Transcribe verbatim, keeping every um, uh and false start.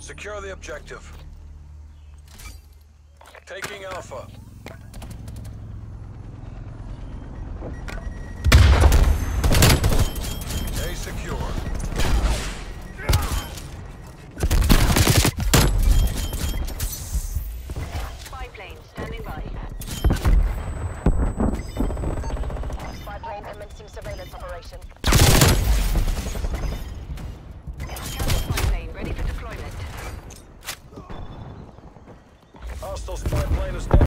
Secure the objective. Taking Alpha. A secure. Spy plane standing by. Spy plane commencing surveillance operation.